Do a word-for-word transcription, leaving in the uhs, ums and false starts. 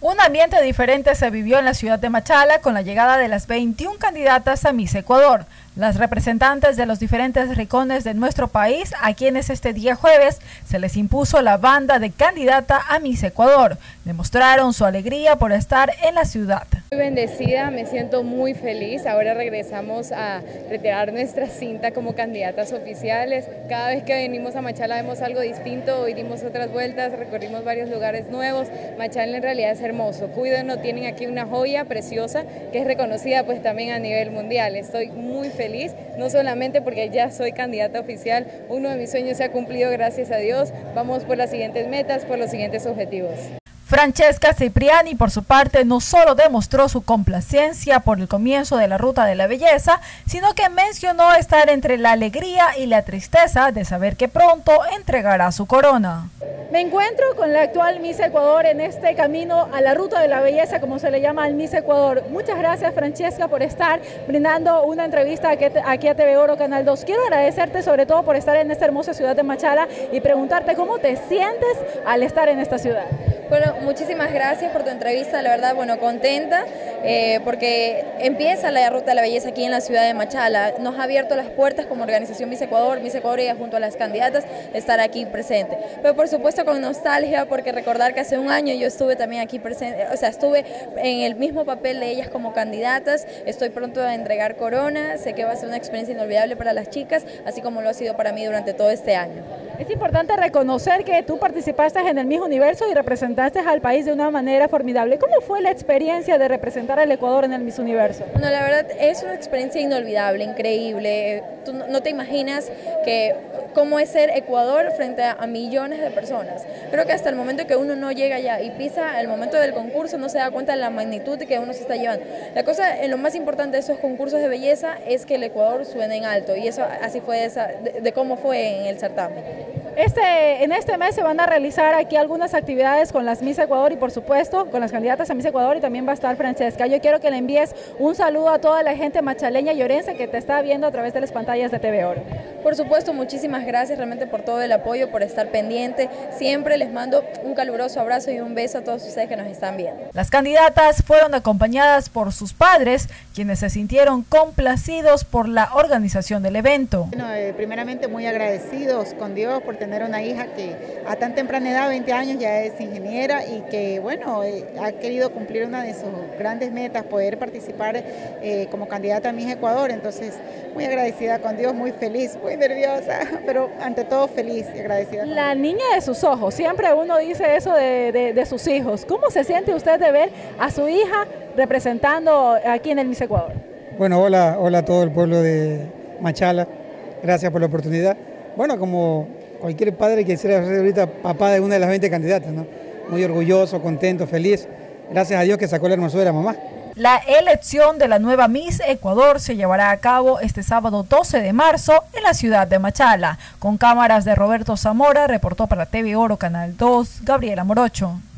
Un ambiente diferente se vivió en la ciudad de Machala con la llegada de las veintiuna candidatas a Miss Ecuador, las representantes de los diferentes rincones de nuestro país, a quienes este día jueves se les impuso la banda de candidata a Miss Ecuador. Demostraron su alegría por estar en la ciudad. Muy bendecida, me siento muy feliz. Ahora regresamos a retirar nuestra cinta como candidatas oficiales. Cada vez que venimos a Machala vemos algo distinto, hoy dimos otras vueltas, recorrimos varios lugares nuevos. Machala en realidad es hermoso. Cuídenlo, tienen aquí una joya preciosa que es reconocida pues también a nivel mundial. Estoy muy feliz, no solamente porque ya soy candidata oficial, uno de mis sueños se ha cumplido, gracias a Dios. Vamos por las siguientes metas, por los siguientes objetivos. Francesca Cipriani, por su parte, no solo demostró su complacencia por el comienzo de la Ruta de la Belleza, sino que mencionó estar entre la alegría y la tristeza de saber que pronto entregará su corona. Me encuentro con la actual Miss Ecuador en este camino a la Ruta de la Belleza, como se le llama al Miss Ecuador. Muchas gracias, Francesca, por estar brindando una entrevista aquí a T V Oro Canal dos. Quiero agradecerte sobre todo por estar en esta hermosa ciudad de Machala y preguntarte cómo te sientes al estar en esta ciudad. Bueno, muchísimas gracias por tu entrevista, la verdad, bueno, contenta eh, porque empieza la Ruta de la Belleza aquí en la ciudad de Machala. Nos ha abierto las puertas como organización Miss Ecuador, Miss Ecuador y junto a las candidatas estar aquí presente. Pero por supuesto con nostalgia, porque recordar que hace un año yo estuve también aquí presente, o sea, estuve en el mismo papel de ellas como candidatas. Estoy pronto a entregar corona, sé que va a ser una experiencia inolvidable para las chicas, así como lo ha sido para mí durante todo este año. Es importante reconocer que tú participaste en el Miss Universo y representaste al país de una manera formidable. ¿Cómo fue la experiencia de representar al Ecuador en el Miss Universo? Bueno, la verdad es una experiencia inolvidable, increíble. Tú no te imaginas que cómo es ser Ecuador frente a millones de personas. Creo que hasta el momento que uno no llega allá y pisa el momento del concurso no se da cuenta de la magnitud que uno se está llevando. La cosa, lo más importante de esos concursos de belleza es que el Ecuador suene en alto, y eso así fue de, esa, de, de cómo fue en el certamen. Este, en este mes se van a realizar aquí algunas actividades con las Miss Ecuador y por supuesto con las candidatas a Miss Ecuador, y también va a estar Francesca. Yo quiero que le envíes un saludo a toda la gente machaleña y orense que te está viendo a través de las pantallas de T V Oro. Por supuesto, muchísimas gracias realmente por todo el apoyo, por estar pendiente. Siempre les mando un caluroso abrazo y un beso a todos ustedes que nos están viendo. Las candidatas fueron acompañadas por sus padres, quienes se sintieron complacidos por la organización del evento. Bueno, eh, primeramente muy agradecidos con Dios por tener una hija que a tan temprana edad, veinte años, ya es ingeniera y que bueno, eh, ha querido cumplir una de sus grandes metas, poder participar eh, como candidata a Miss Ecuador. Entonces, muy agradecida con Dios, muy feliz, muy nerviosa, pero ante todo feliz y agradecida. La niña de sus ojos, siempre uno dice eso de, de, de sus hijos. ¿Cómo se siente usted de ver a su hija representando aquí en el Miss Ecuador? Bueno, hola, hola a todo el pueblo de Machala, gracias por la oportunidad. Bueno, como cualquier padre quisiera ser ahorita papá de una de las veinte candidatas, ¿no? Muy orgulloso, contento, feliz. Gracias a Dios que sacó la hermosura de la mamá. La elección de la nueva Miss Ecuador se llevará a cabo este sábado doce de marzo en la ciudad de Machala. Con cámaras de Roberto Zamora, reportó para T V Oro Canal dos, Gabriela Morocho.